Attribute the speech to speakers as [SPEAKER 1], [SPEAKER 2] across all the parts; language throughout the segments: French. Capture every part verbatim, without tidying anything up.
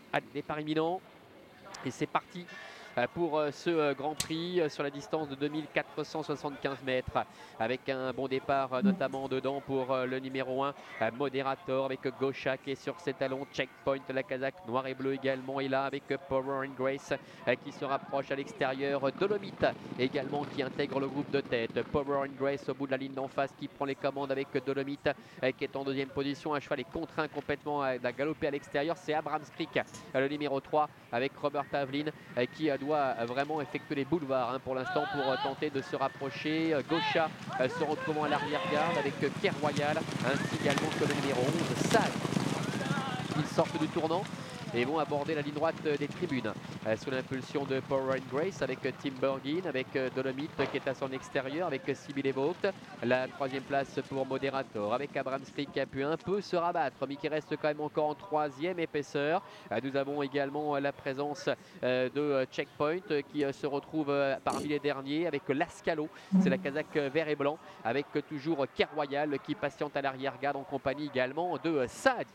[SPEAKER 1] Allez, départ imminent. Et c'est parti pour ce Grand Prix sur la distance de deux mille quatre cent soixante-quinze mètres, avec un bon départ notamment dedans pour le numéro un, Moderator, avec Gaucha qui est sur ses talons. Checkpoint, la casaque noir et bleu également est là, avec Power and Grace qui se rapproche à l'extérieur. Dolomite également qui intègre le groupe de tête. Power and Grace au bout de la ligne d'en face qui prend les commandes avec Dolomite qui est en deuxième position. Un cheval est contraint complètement à galoper à l'extérieur. C'est Abrams Creek, le numéro trois, avec Robert Aveline qui doit vraiment effectuer les boulevards hein, pour l'instant pour tenter de se rapprocher. Gaucha se retrouvant à l'arrière-garde avec Kerr Royal, ainsi également que le numéro onze, Sal. Ils sortent du tournant et vont aborder la ligne droite des tribunes euh, sous l'impulsion de Power and Grace, avec Tim Bergin, avec euh, Dolomite qui est à son extérieur, avec Sibyl Evote. La troisième place pour Moderator, avec Abrams Creek qui a pu un peu se rabattre mais qui reste quand même encore en troisième épaisseur. Euh, nous avons également euh, la présence euh, de euh, Checkpoint euh, qui euh, se retrouve euh, parmi les derniers, avec Lascalo, c'est la casaque euh, vert et blanc, avec euh, toujours Kerr Royal qui patiente à l'arrière-garde en compagnie également de euh, Saadi.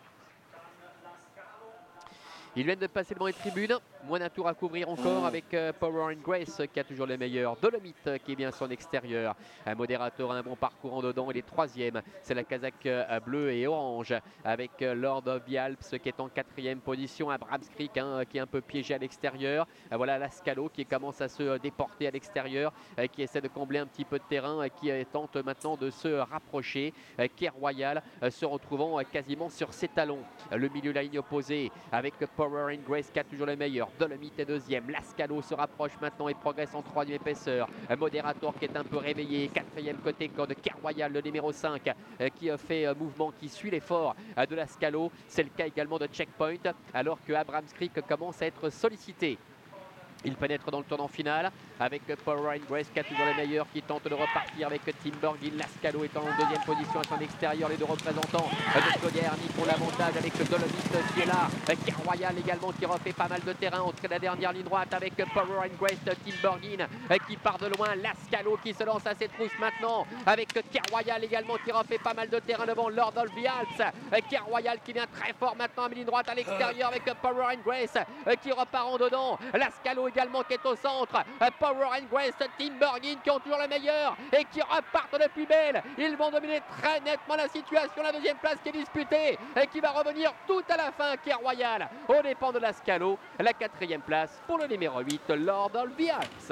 [SPEAKER 1] Ils viennent de passer devant les tribunes, moins d'un tour à couvrir encore avec euh, Power and Grace qui a toujours les meilleurs. Dolomite qui est bien son extérieur. Un Moderator a un bon parcours en dedans, il est troisième. C'est la casaque euh, bleue et orange avec euh, Lord of the Alps qui est en quatrième position. Abrams Creek hein, qui est un peu piégé à l'extérieur. Euh, voilà Lascalo qui commence à se déporter à l'extérieur, euh, qui essaie de combler un petit peu de terrain, euh, qui euh, tente maintenant de se rapprocher. Euh, Kerr Royal euh, se retrouvant euh, quasiment sur ses talons. Euh, le milieu de la ligne opposée avec Power and Grace qui a toujours le meilleur. Dolomite est deuxième. Lascalo se rapproche maintenant et progresse en troisième épaisseur. Moderator qui est un peu réveillé. Quatrième côté de Kerr Royal, le numéro cinq, qui fait mouvement, qui suit l'effort de Lascalo. C'est le cas également de Checkpoint, alors que Abrams Creek commence à être sollicité. Il pénètre dans le tournant final avec Power and Grace qui a toujours le meilleur, qui tente de repartir avec Tim Bergin. Lascalo est en deuxième position à son extérieur. Les deux représentants de Coderny pour l'avantage avec Dolomite qui est là. Kerr Royal également qui refait pas mal de terrain entre la dernière ligne droite avec Power and Grace. Tim Bergin qui part de loin. Lascalo qui se lance à ses trousses maintenant avec Kerr Royal également qui refait pas mal de terrain devant Lord of the Alps. Kerr Royal qui vient très fort maintenant à ligne droite à l'extérieur avec Power and Grace qui repart en dedans. Lascalo également qui est au centre. Power and Grace, Tim Bergin qui ont toujours le meilleur et qui repartent de plus belle. Ils vont dominer très nettement la situation. La deuxième place qui est disputée et qui va revenir tout à la fin. Kerr Royal au dépend de Lascalo. La quatrième place pour le numéro huit, Lord of the Alps.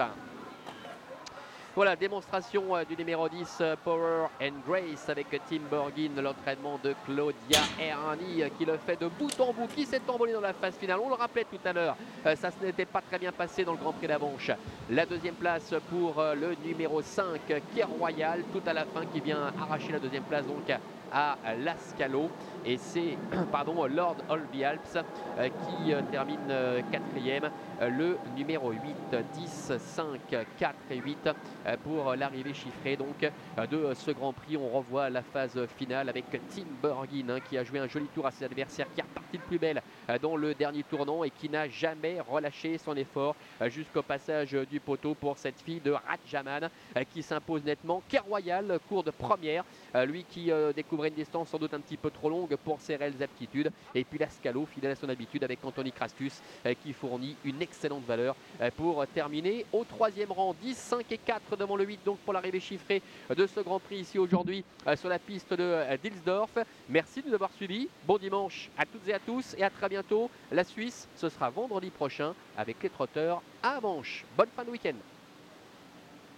[SPEAKER 1] Voilà, démonstration euh, du numéro dix, euh, Power and Grace, avec Tim Bergin, l'entraînement de Claudia Errani euh, qui le fait de bout en bout, qui s'est envolé dans la phase finale. On le rappelait tout à l'heure, euh, ça ne s'était pas très bien passé dans le Grand Prix d'Avanche. La deuxième place pour euh, le numéro cinq, Kerr Royal, tout à la fin, qui vient arracher la deuxième place donc à Lascalo. Et c'est pardon, Lord of the Alps euh, qui euh, termine euh, quatrième. Euh, le numéro huit, dix, cinq, quatre et huit euh, pour l'arrivée chiffrée donc euh, de ce Grand Prix. On revoit la phase finale avec Tim Bergin hein, qui a joué un joli tour à ses adversaires, qui est reparti de plus belle euh, dans le dernier tournant et qui n'a jamais relâché son effort euh, jusqu'au passage du poteau pour cette fille de Rajaman euh, qui s'impose nettement. Kerr Royal, cours de première, euh, lui qui euh, découvrait une distance sans doute un petit peu trop longue pour ses réelles aptitudes. Et puis Lascalo, fidèle à son habitude avec Anthony Crastus euh, qui fournit une excellente valeur euh, pour terminer au troisième rang. dix, cinq et quatre devant le huit donc pour l'arrivée chiffrée de ce Grand Prix ici aujourd'hui euh, sur la piste de euh, Dilsdorf. Merci de nous avoir suivis. Bon dimanche à toutes et à tous et à très bientôt. La Suisse, ce sera vendredi prochain avec les trotteurs à Avanche. Bonne fin de week-end.